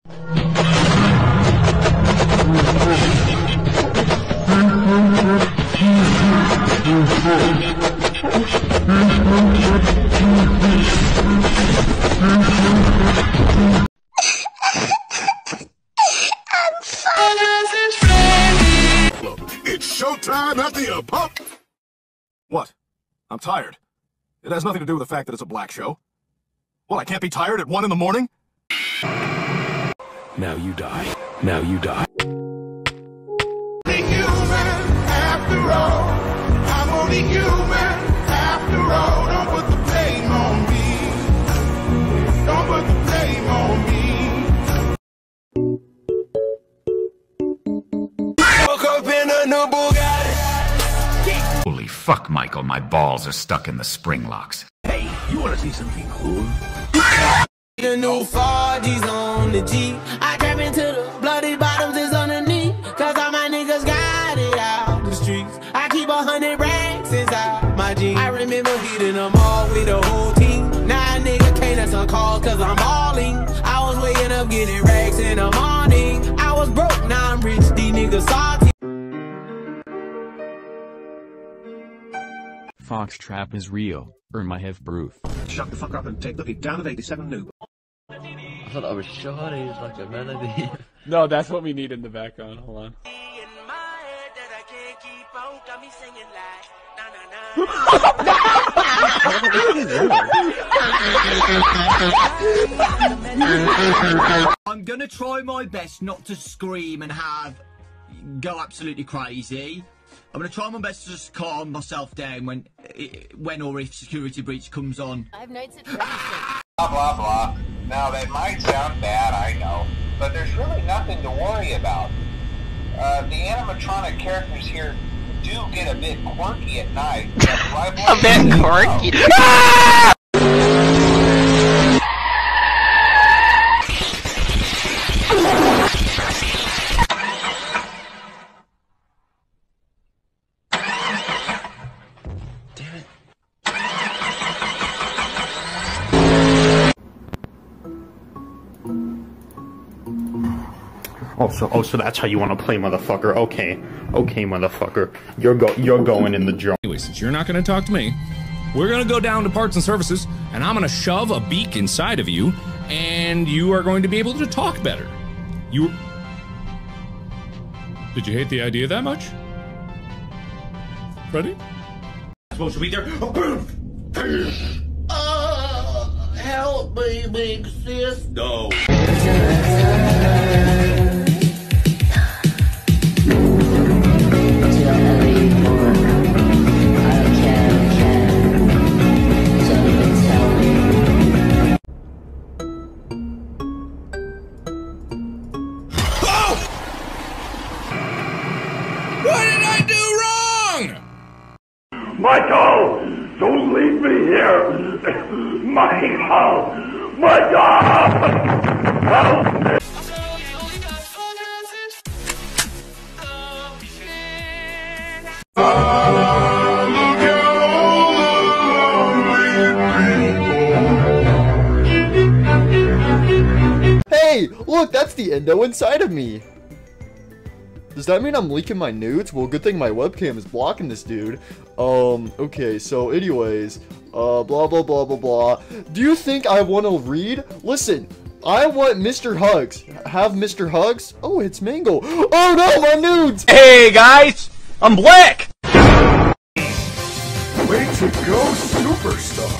It's showtime at the pub. What? I'm tired. It has nothing to do with the fact that it's a black show. Well, I can't be tired at 1 in the morning? Now you die. Now you die. Only human after all. I'm only human after all. Don't put the blame on me. Don't put the blame on me. Woke up in a new Bugatti. Holy fuck, Michael, my balls are stuck in the spring locks. Hey, you wanna see something cool? The new 4G's on the G. I trap into the bloody bottoms is underneath. Cause all my niggas got it out the streets. I keep 100 racks inside my jeans. I remember hitting them all with the whole team. Now a nigga can't answer calls cause I'm balling. I was waking up getting racks in the morning. I was broke, now I'm rich, these niggas salty. Foxtrap is real, or my have proof. Shut the fuck up and take the beat down of 87 noob. I thought I was shawty, it's like a melody. No, that's what we need in the background. Hold on. I'm gonna try my best not to scream and go absolutely crazy. I'm gonna try my best to just calm myself down when or if security breach comes on. I have nights at Freddy's. Blah, blah, blah. Now, that might sound bad, I know, but there's really nothing to worry about. The animatronic characters here do get a bit quirky at night. A bit quirky? So that's how you want to play, motherfucker. Okay, motherfucker. You're going in the drum. Anyway, since you're not going to talk to me, we're going to go down to parts and services, and I'm going to shove a beak inside of you, and you are going to be able to talk better. Did you hate the idea that much? Ready? Supposed to be there. Help me, big sis. No. What did I do wrong? Michael, don't leave me here. Michael, help me. Hey, look, that's the endo inside of me. Does that mean I'm leaking my nudes? Well, good thing my webcam is blocking this dude. Okay, so anyways, blah, blah, blah, blah, blah. Do you think I want to read? Listen, I want Mr. Hugs. Have Mr. Hugs? Oh, it's Mango. Oh no, my nudes! Hey, guys! I'm black! Way to go, superstar!